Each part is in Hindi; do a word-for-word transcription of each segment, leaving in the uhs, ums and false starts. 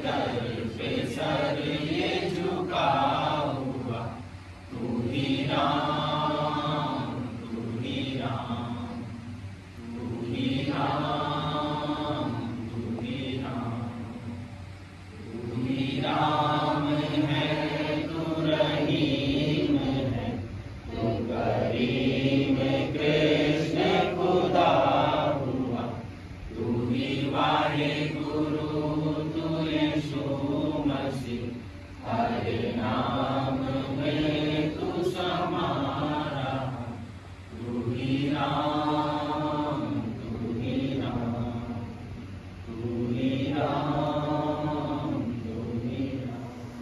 दर पे सर ये झुका हुआ, तू ही राम, तू ही राम, तू ही राम, तू ही राम, तू ही राम है, तू रहीम है, तू करीम कृष्ण खुदा हुआ, तू ही वाहे गुरु, तू यीशु मसीह, हरे नाम में तू समारा, तू ही राम, तू ही राम, तू ही राम, तू ही राम।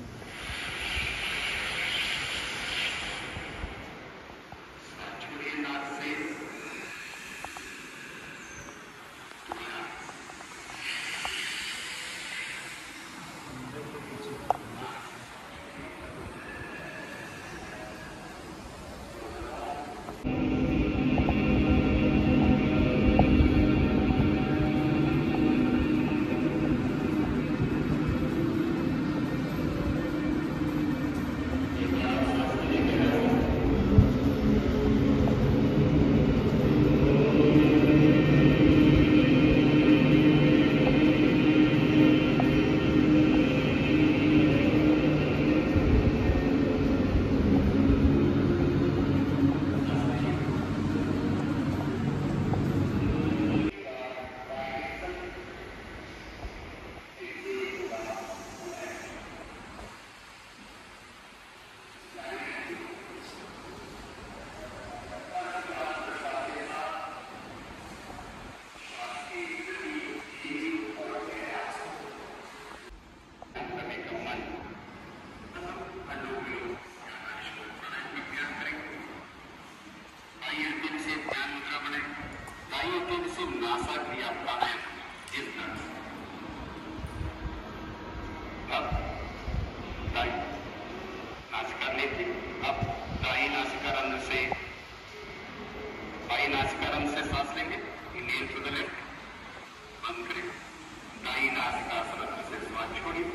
नासिकारंध्र से सांस लेंगे, इनहेल टू द लेफ्ट, बंद करें, दाई नासिकारंध्र से श्वास छोड़िए,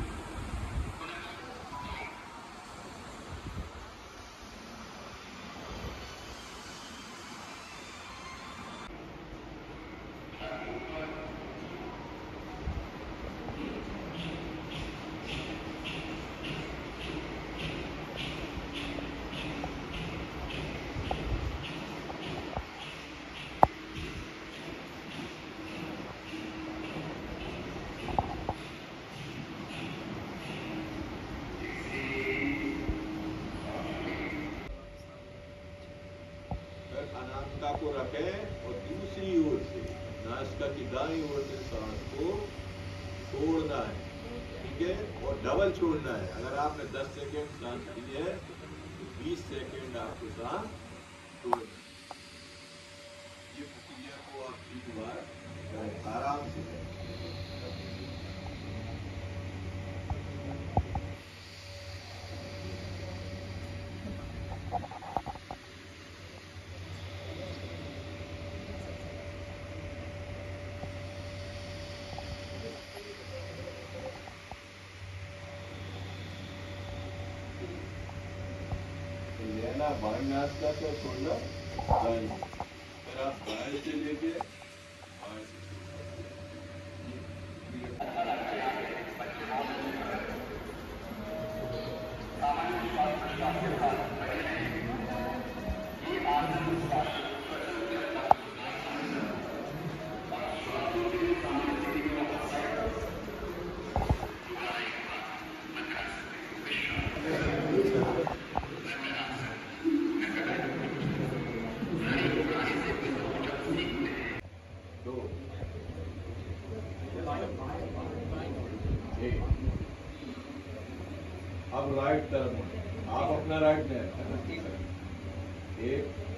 अनामिका को रखें और दूसरी ओर से नासिका की दाईं ओर से सांस को छोड़ना है, ठीक है, और डबल छोड़ना है। अगर आपने दस सेकेंड सांस ली है तो बीस सेकेंड आपको सांस छोड़ना है। ये प्रक्रिया को आप तीन बार करें, आराम से करें। लेना बाएं नासिका से छोड़ना दाएं, फिर आप दाएं से लेके बाएं से अब राइट तरफ आप अपना राइट में एक